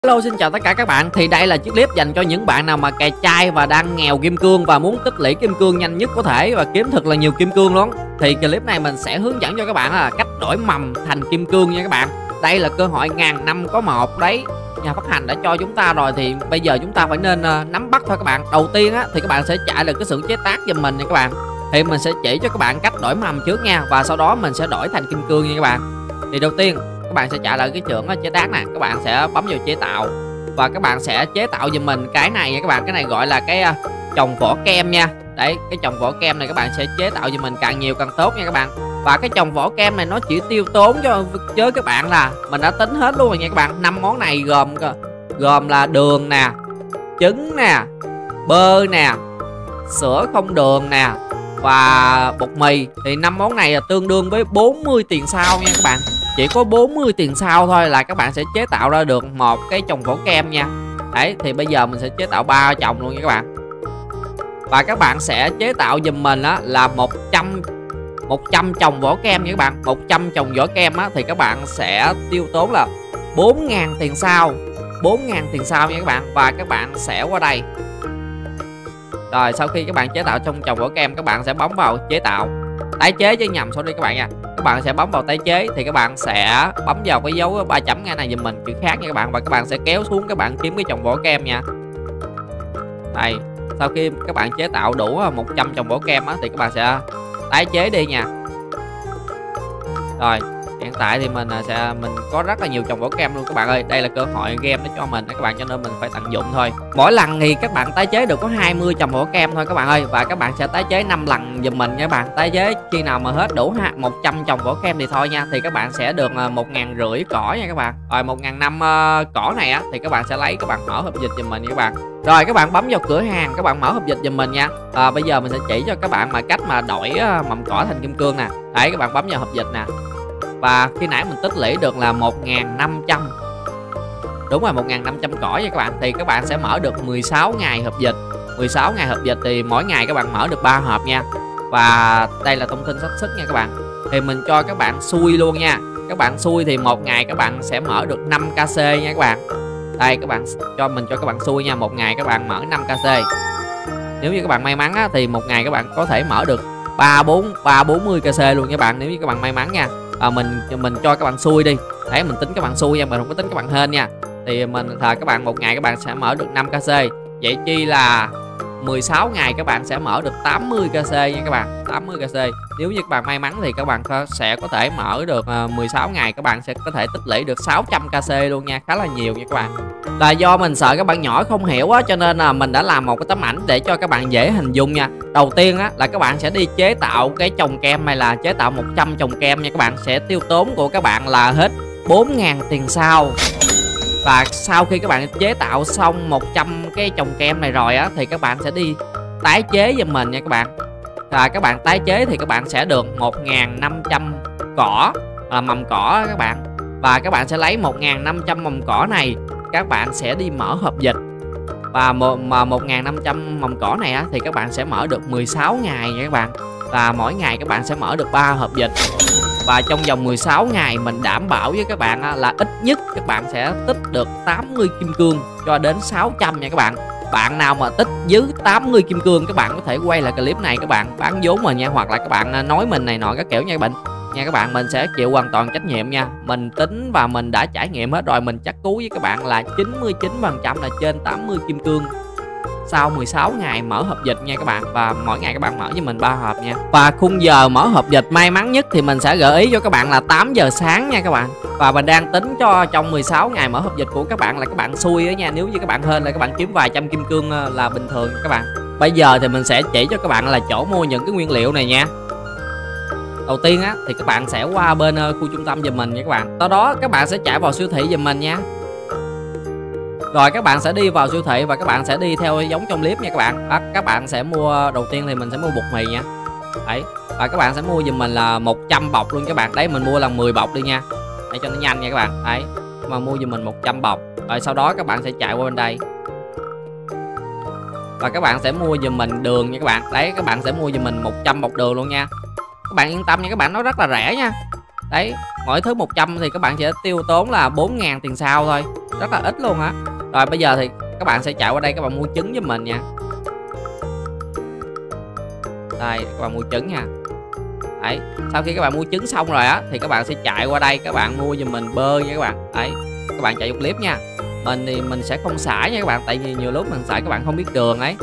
Hello, xin chào tất cả các bạn. Thì đây là chiếc clip dành cho những bạn nào mà cày chai và đang nghèo kim cương và muốn tích lũy kim cương nhanh nhất có thể và kiếm thật là nhiều kim cương luôn. Thì clip này mình sẽ hướng dẫn cho các bạn là cách đổi mầm thành kim cương nha các bạn. Đây là cơ hội ngàn năm có một đấy. Nhà phát hành đã cho chúng ta rồi thì bây giờ chúng ta phải nên nắm bắt thôi các bạn. Đầu tiên á thì các bạn sẽ chạy được cái xưởng chế tác giùm mình nha các bạn. Thì mình sẽ chỉ cho các bạn cách đổi mầm trước nha, và sau đó mình sẽ đổi thành kim cương nha các bạn. Thì đầu tiên các bạn sẽ chạy lại cái xưởng chế tác nè, các bạn sẽ bấm vào chế tạo và các bạn sẽ chế tạo giùm mình cái này nha các bạn. Cái này gọi là cái chồng vỏ kem nha. Đấy, cái chồng vỏ kem này các bạn sẽ chế tạo giùm mình càng nhiều càng tốt nha các bạn. Và cái chồng vỏ kem này nó chỉ tiêu tốn cho với các bạn là mình đã tính hết luôn rồi nha các bạn. 5 món này gồm là đường nè, trứng nè, bơ nè, sữa không đường nè và bột mì. Thì 5 món này là tương đương với 40 tiền sau nha các bạn. Chỉ có 40 tiền sau thôi là các bạn sẽ chế tạo ra được một cái chồng vỏ kem nha. Đấy, thì bây giờ mình sẽ chế tạo 3 chồng luôn nha các bạn. Và các bạn sẽ chế tạo giùm mình á là 100 chồng vỏ kem nha các bạn. 100 chồng vỏ kem á thì các bạn sẽ tiêu tốn là 4.000 tiền sau. 4.000 tiền sau nha các bạn. Và các bạn sẽ qua đây. Rồi sau khi các bạn chế tạo trong chồng vỏ kem, các bạn sẽ bấm vào chế tạo, tái chế chứ nhầm sorry các bạn nha. Các bạn sẽ bấm vào tái chế thì các bạn sẽ bấm vào cái dấu 3 chấm ngay này giùm mình chữ khác nha các bạn, và các bạn sẽ kéo xuống, các bạn kiếm cái chồng vỏ kem nha. Đây, sau khi các bạn chế tạo đủ 100 chồng vỏ kem á thì các bạn sẽ tái chế đi nha. Rồi hiện tại thì mình có rất là nhiều chồng vỏ kem luôn các bạn ơi. Đây là cơ hội game nó cho mình các bạn, cho nên mình phải tận dụng thôi. Mỗi lần thì các bạn tái chế được có 20 chồng vỏ kem thôi các bạn ơi. Và các bạn sẽ tái chế 5 lần giùm mình nha các bạn. Tái chế khi nào mà hết đủ 100 chồng vỏ kem thì thôi nha. Thì các bạn sẽ được 1.500 cỏ nha các bạn. Rồi 1.500 cỏ này á thì các bạn sẽ lấy, các bạn mở hộp dịch giùm mình nha các bạn. Rồi các bạn bấm vào cửa hàng, các bạn mở hộp dịch giùm mình nha. Bây giờ mình sẽ chỉ cho các bạn mà cách mà đổi mầm cỏ thành kim cương nè. Đấy, các bạn bấm vào hộp dịch nè. Và khi nãy mình tích lũy được là 1.500. Đúng rồi, 1.500 cỏ nha các bạn. Thì các bạn sẽ mở được 16 ngày hộp dịch. 16 ngày hộp dịch thì mỗi ngày các bạn mở được 3 hộp nha. Và đây là thông tin xác suất nha các bạn. Thì mình cho các bạn xui luôn nha. Các bạn xui thì một ngày các bạn sẽ mở được 5 kc nha các bạn. Đây các bạn cho các bạn xui nha, một ngày các bạn mở 5 kc. Nếu như các bạn may mắn á, thì một ngày các bạn có thể mở được 340 kc luôn nha các bạn, nếu như các bạn may mắn nha. Mình cho các bạn xui đi. Đấy, mình tính các bạn xui nha, mình không có tính các bạn hên nha. Thì các bạn một ngày các bạn sẽ mở được 5 kc. Vậy chi là 16 ngày các bạn sẽ mở được 80 kc nha các bạn. 80 kc. Nếu như các bạn may mắn thì các bạn sẽ có thể mở được 16 ngày các bạn sẽ có thể tích lũy được 600 kc luôn nha, khá là nhiều nha các bạn. Là do mình sợ các bạn nhỏ không hiểu á, cho nên là mình đã làm một cái tấm ảnh để cho các bạn dễ hình dung nha. Đầu tiên á là các bạn sẽ đi chế tạo cái chồng kem này, là chế tạo 100 chồng kem nha các bạn. Sẽ tiêu tốn của các bạn là hết 4.000 tiền sau. Và sau khi các bạn chế tạo xong 100 cái chồng kem này rồi á thì các bạn sẽ đi tái chế giùm mình nha các bạn. Và các bạn tái chế thì các bạn sẽ được 1.500 cỏ là mầm cỏ các bạn. Và các bạn sẽ lấy 1.500 mầm cỏ này, các bạn sẽ đi mở hộp dịch. Và 1.500 mầm cỏ này á thì các bạn sẽ mở được 16 ngày nha các bạn. Và mỗi ngày các bạn sẽ mở được 3 hộp dịch. Và trong vòng 16 ngày mình đảm bảo với các bạn là ít nhất các bạn sẽ tích được 80 kim cương cho đến 600 nha các bạn. Bạn nào mà tích dưới 80 kim cương, các bạn có thể quay lại clip này, các bạn bán vốn mình nha, hoặc là các bạn nói mình này nọ các kiểu nha các bạn. Nha các bạn, mình sẽ chịu hoàn toàn trách nhiệm nha. Mình tính và mình đã trải nghiệm hết rồi, mình chắc cú với các bạn là 99% là trên 80 kim cương sau 16 ngày mở hộp dịch nha các bạn. Và mỗi ngày các bạn mở cho mình 3 hộp nha. Và khung giờ mở hộp dịch may mắn nhất thì mình sẽ gợi ý cho các bạn là 8 giờ sáng nha các bạn. Và mình đang tính cho trong 16 ngày mở hộp dịch của các bạn là các bạn xui đó nha. Nếu như các bạn hên là các bạn kiếm vài trăm kim cương là bình thường các bạn. Bây giờ thì mình sẽ chỉ cho các bạn là chỗ mua những cái nguyên liệu này nha. Đầu tiên á thì các bạn sẽ qua bên khu trung tâm giùm mình nha các bạn. Sau đó các bạn sẽ chạy vào siêu thị giùm mình nha. Rồi các bạn sẽ đi vào siêu thị và các bạn sẽ đi theo giống trong clip nha các bạn. Các bạn sẽ mua, đầu tiên thì mình sẽ mua bột mì nha. Đấy. Và các bạn sẽ mua giùm mình là 100 bọc luôn các bạn. Đấy, mình mua là 10 bọc đi nha. Để cho nó nhanh nha các bạn. Đấy. Mà mua giùm mình 100 bọc. Rồi sau đó các bạn sẽ chạy qua bên đây. Và các bạn sẽ mua giùm mình đường nha các bạn. Đấy, các bạn sẽ mua giùm mình 100 bọc đường luôn nha. Các bạn yên tâm nha các bạn, nó rất là rẻ nha. Đấy, mỗi thứ 100 thì các bạn sẽ tiêu tốn là 4.000 tiền sau thôi. rất là ít luôn á. Rồi bây giờ thì các bạn sẽ chạy qua đây, các bạn mua trứng cho mình nha. Đây, các bạn mua trứng nha. Đấy, sau khi các bạn mua trứng xong rồi á thì các bạn sẽ chạy qua đây, các bạn mua giùm mình bơ nha các bạn. Đấy, các bạn chạy vô clip nha. Mình thì mình sẽ không xài nha các bạn, tại vì nhiều lúc mình xài các bạn không biết đường ấy.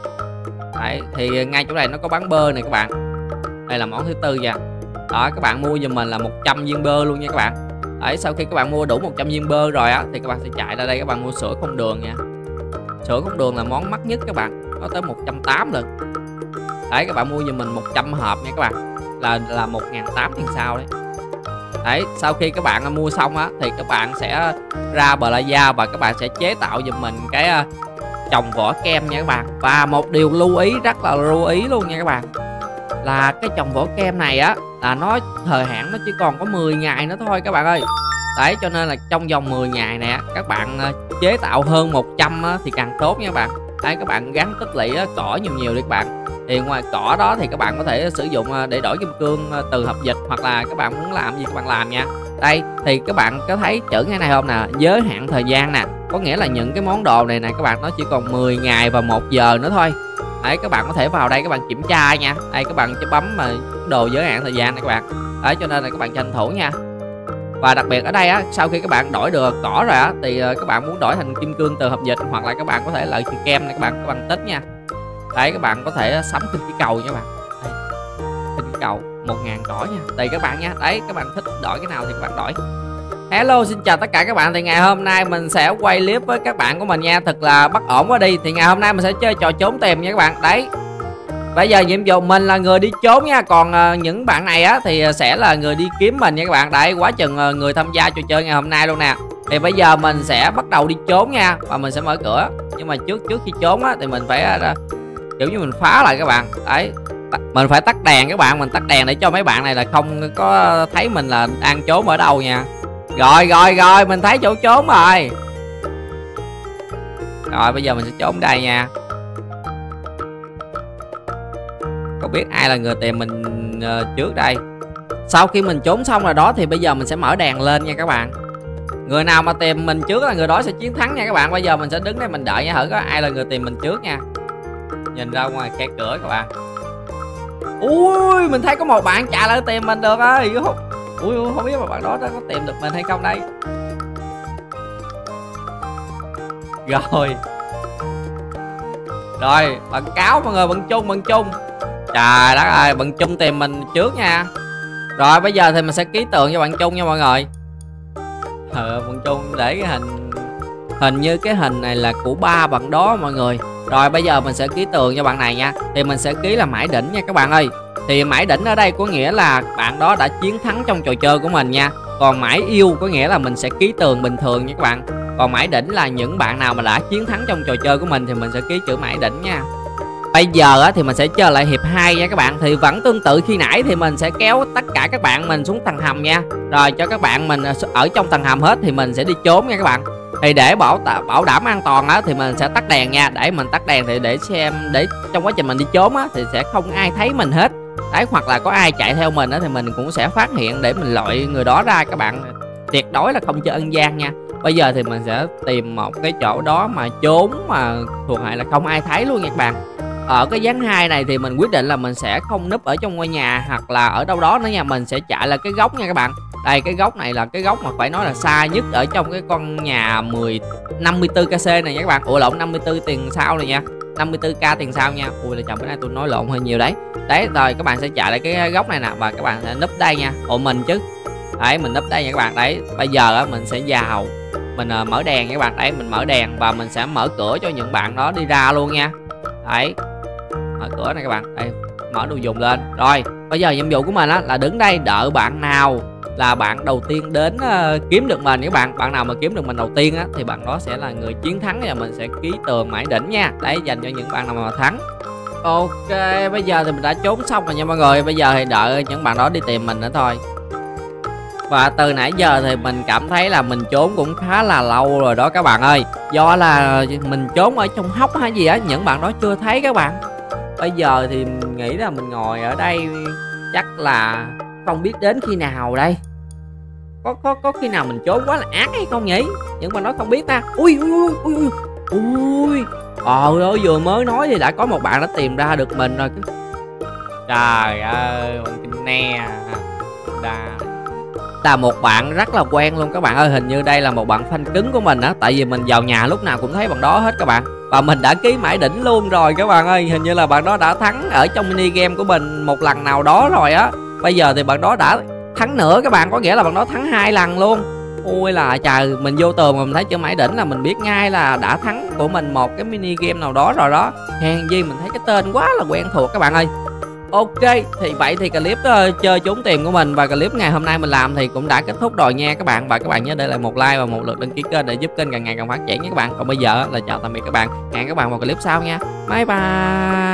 Đấy, thì ngay chỗ này nó có bán bơ này các bạn. Đây là món thứ tư nha. Đó, các bạn mua giùm mình là 100 viên bơ luôn nha các bạn. Đấy, sau khi các bạn mua đủ 100 viên bơ rồi á thì các bạn sẽ chạy ra đây, các bạn mua sữa không đường nha. Sữa không đường là món mắc nhất các bạn, nó tới 180 lần. Đấy, các bạn mua giùm mình 100 hộp nha các bạn, là 1.800 tiền sau đấy. Đấy, sau khi các bạn mua xong á thì các bạn sẽ ra Plaza và các bạn sẽ chế tạo giùm mình cái chồng vỏ kem nha các bạn. Và một điều lưu ý, rất là lưu ý luôn nha các bạn, là cái chồng vỏ kem này á là nó thời hạn nó chỉ còn có 10 ngày nữa thôi các bạn ơi. Đấy, cho nên là trong vòng 10 ngày này các bạn chế tạo hơn 100 thì càng tốt nha các bạn. Đấy, các bạn gắn tích lũy cỏ nhiều đi các bạn. Thì ngoài cỏ đó thì các bạn có thể sử dụng để đổi kim cương từ hợp dịch, hoặc là các bạn muốn làm gì các bạn làm nha. Đây thì các bạn có thấy chữ cái này không nè, giới hạn thời gian nè, có nghĩa là những cái món đồ này nè các bạn, nó chỉ còn 10 ngày và 1 giờ nữa thôi. Đấy, các bạn có thể vào đây các bạn kiểm tra nha. Đây, các bạn chỉ bấm mà đồ giới hạn thời gian này các bạn. Đấy, cho nên là các bạn tranh thủ nha. Và đặc biệt ở đây á, sau khi các bạn đổi được cỏ rồi á thì các bạn muốn đổi thành kim cương từ hợp dịch, hoặc là các bạn có thể lợi chữ kem này các bạn tích nha. Đấy, các bạn có thể sắm khinh khí cầu nha các bạn. Đây, khinh khí cầu 1000 cỏ nha. Đây các bạn nha. Đấy, các bạn thích đổi cái nào thì các bạn đổi. Hello, xin chào tất cả các bạn. Thì ngày hôm nay mình sẽ quay clip với các bạn của mình nha. Thật là bất ổn quá đi. Thì ngày hôm nay mình sẽ chơi trò trốn tìm nha các bạn. Đấy, bây giờ nhiệm vụ mình là người đi trốn nha. Còn những bạn này á thì sẽ là người đi kiếm mình nha các bạn. Đấy, quá chừng người tham gia trò chơi ngày hôm nay luôn nè. Thì bây giờ mình sẽ bắt đầu đi trốn nha. Và mình sẽ mở cửa. Nhưng mà trước khi trốn á thì mình phải kiểu như mình phá lại các bạn. Đấy, mình phải tắt đèn các bạn. Mình tắt đèn để cho mấy bạn này là không có thấy mình là đang trốn ở đâu nha. Rồi mình thấy chỗ trốn rồi. Rồi bây giờ mình sẽ trốn đây nha. Không biết ai là người tìm mình trước đây. Sau khi mình trốn xong rồi đó thì bây giờ mình sẽ mở đèn lên nha các bạn. Người nào mà tìm mình trước là người đó sẽ chiến thắng nha các bạn. Bây giờ mình sẽ đứng đây mình đợi nha, thử có ai là người tìm mình trước nha. Nhìn ra ngoài khe cửa các bạn. Ui, mình thấy có một bạn chạy lại tìm mình được ơi. Ui, không biết mà bạn đó có tìm được mình hay không đây. Rồi, bạn cáo mọi người, bạn chung. Trời đất ơi, bạn chung tìm mình trước nha. Rồi bây giờ thì mình sẽ ký tượng cho bạn chung nha mọi người. Bạn chung để cái hình như cái hình này là của ba bạn đó mọi người. Rồi bây giờ mình sẽ ký tượng cho bạn này nha. Thì mình sẽ ký là mãi đỉnh nha các bạn ơi. Thì mãi đỉnh ở đây có nghĩa là bạn đó đã chiến thắng trong trò chơi của mình nha. Còn mãi yêu có nghĩa là mình sẽ ký tường bình thường nha các bạn. Còn mãi đỉnh là những bạn nào mà đã chiến thắng trong trò chơi của mình thì mình sẽ ký chữ mãi đỉnh nha. Bây giờ thì mình sẽ chơi lại hiệp 2 nha các bạn. Thì vẫn tương tự khi nãy, thì mình sẽ kéo tất cả các bạn mình xuống tầng hầm nha. Rồi cho các bạn mình ở trong tầng hầm hết thì mình sẽ đi trốn nha các bạn. Thì để bảo đảm an toàn á thì mình sẽ tắt đèn nha. Để mình tắt đèn thì để xem, để trong quá trình mình đi trốn á thì sẽ không ai thấy mình hết. Đấy, hoặc là có ai chạy theo mình á thì mình cũng sẽ phát hiện để mình loại người đó ra các bạn. Tuyệt đối là không chơi ăn gian nha. Bây giờ thì mình sẽ tìm một cái chỗ đó mà trốn mà thuộc hệ là không ai thấy luôn nha các bạn. Ở cái ván 2 này thì mình quyết định là mình sẽ không núp ở trong ngôi nhà hoặc là ở đâu đó nữa nha. Mình sẽ chạy là cái góc nha các bạn. Đây, cái góc này là cái góc mà phải nói là xa nhất ở trong cái con nhà 54kc này nha các bạn. Ủa lộn, 54 tiền sau này nha, 54k tiền sau nha. Ui là chồng, cái này tôi nói lộn hơi nhiều đấy. Đấy, rồi các bạn sẽ chạy lại cái góc này nè và các bạn sẽ núp đây nha. Ủa mình chứ. Đấy, mình núp đây nha các bạn. Đấy, bây giờ á mình sẽ vào, mình mở đèn nha các bạn. Đấy, mình mở đèn và mình sẽ mở cửa cho những bạn đó đi ra luôn nha. Đấy, mở cửa này các bạn. Đây, mở đồ dùng lên. Rồi bây giờ nhiệm vụ của mình á là đứng đây đợi bạn nào là bạn đầu tiên đến kiếm được mình các bạn. Bạn nào mà kiếm được mình đầu tiên á thì bạn đó sẽ là người chiến thắng và mình sẽ ký tường mãi đỉnh nha. Đấy, dành cho những bạn nào mà thắng. Ok, bây giờ thì mình đã trốn xong rồi nha mọi người. Bây giờ thì đợi những bạn đó đi tìm mình nữa thôi. Và từ nãy giờ thì mình cảm thấy là mình trốn cũng khá là lâu rồi đó các bạn ơi. Do là mình trốn ở trong hốc hay gì á, những bạn đó chưa thấy các bạn. Bây giờ thì mình nghĩ là mình ngồi ở đây chắc là không biết đến khi nào đây. có khi nào mình trốn quá là ác hay không nhỉ? Nhưng mà nó không biết ta. Ui ui ui ui ui. Ơi vừa mới nói thì đã có một bạn đã tìm ra được mình rồi. Trời ơi, bạn Kinh Ne là một bạn rất là quen luôn các bạn ơi. Hình như đây là một bạn fan cứng của mình á. Tại vì mình vào nhà lúc nào cũng thấy bạn đó hết các bạn. Và mình đã ký mãi đỉnh luôn rồi các bạn ơi. Hình như là bạn đó đã thắng ở trong mini game của mình một lần nào đó rồi á. Bây giờ thì bạn đó đã thắng nữa các bạn. Có nghĩa là bạn đó thắng 2 lần luôn. Ôi là trời, mình vô tường mà mình thấy chữ mãi đỉnh là mình biết ngay là đã thắng của mình một cái mini game nào đó rồi đó. Hèn gì mình thấy cái tên quá là quen thuộc các bạn ơi. Ok, thì vậy thì clip chơi trốn tìm của mình và clip ngày hôm nay mình làm thì cũng đã kết thúc rồi nha các bạn. Và các bạn nhớ để lại một like và một lượt đăng ký kênh để giúp kênh càng ngày càng phát triển nha các bạn. Còn bây giờ là chào tạm biệt các bạn. Hẹn các bạn vào clip sau nha. Bye bye.